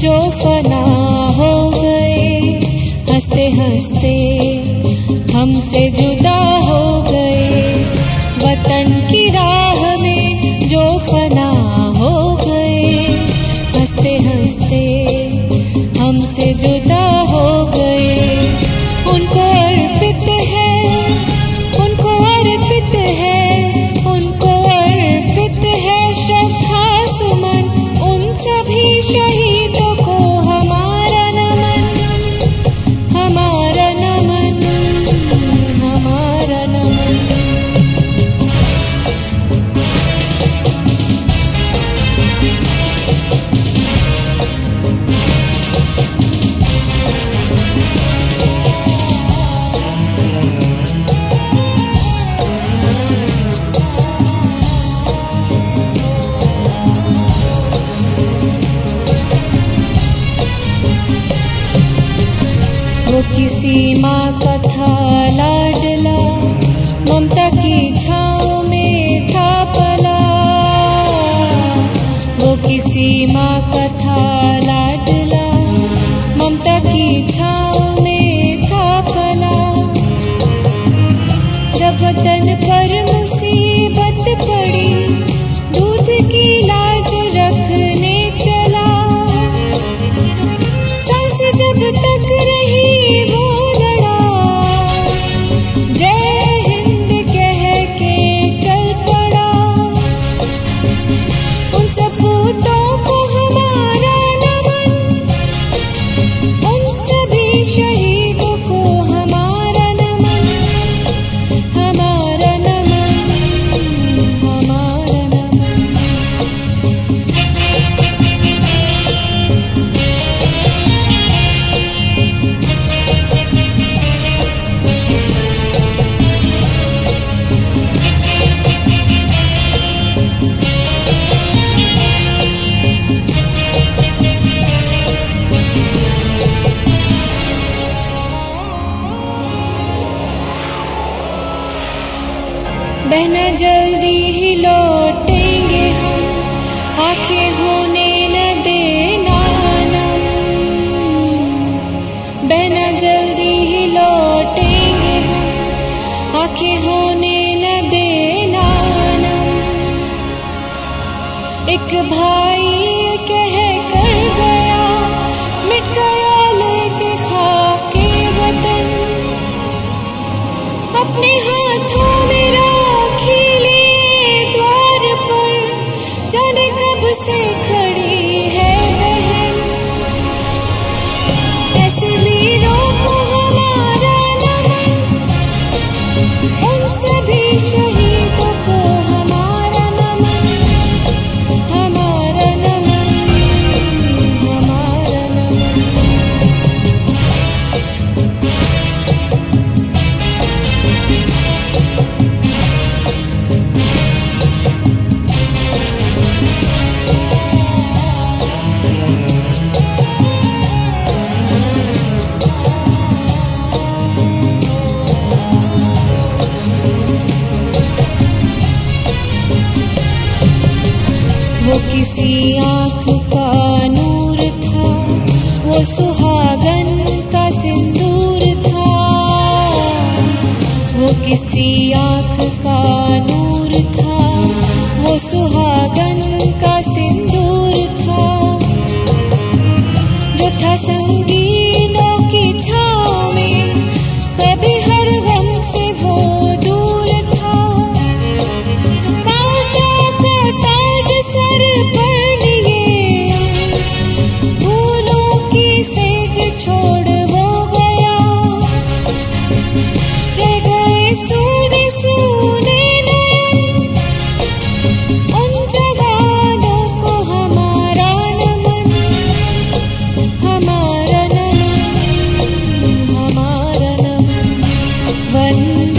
जो फना हो गए, हंसते हंसते हमसे जुदा हो गए। वतन की राह में जो फना हो गए, हंसते हंसते हमसे जुदा हो गए। उनको अर्पित है, उनको अर्पित है, उनको अर्पित है श्रद्धा सुमन। उन सभी शहीदों को हमारा नमन, हमारा नमन, हमारा नमन। वो किसी माँ का था लाडला, ममता की छाँव में था पला। वो किसी माँ का था लाडला, ममता की छाँव में था पला। जब वतन पर मुसीबत पड़ी, दूध की लाज रखने चला। सांस जब तक रही वो लड़ा, जय हिंद कह के चल पड़ा। उन सपूतों को हमारा नमन, उन सभी शहीदों को हमारा नमन, हमारा नमन, हमारा नमन। बहना जल्दी ही लौटेंगे हम, आंखें होने न देना नम। बहना जल्दी ही लौटेंगे हम, आंखें होने न देना नम। एक भाई कह कर गया, मिट गया लेके खाके वतन। अपने हाथों में राखी लिए द्वार पर, जाने कब से खड़ी है बहन। ऐसे वीरों को हमारा नमन, उन सभी शहीदों को हमारा नमन, हमारा नमन, हमारा नमन। वो किसी आँख का नूर था, वो सुहागन का सिंदूर था। वो किसी आँख का नूर था, वो सुहागन का सिंदूर था। जो था संगीनों की छाँव में, कभी हर गम से वो दूर था। कांटा का ताज सर पर लिए, फूलों की सेज छोड़ वो गया। रह गए सूने सूने नयन, उन जवानों को हमारा नमन, हमारा नमन, हमारा नमन। वंदे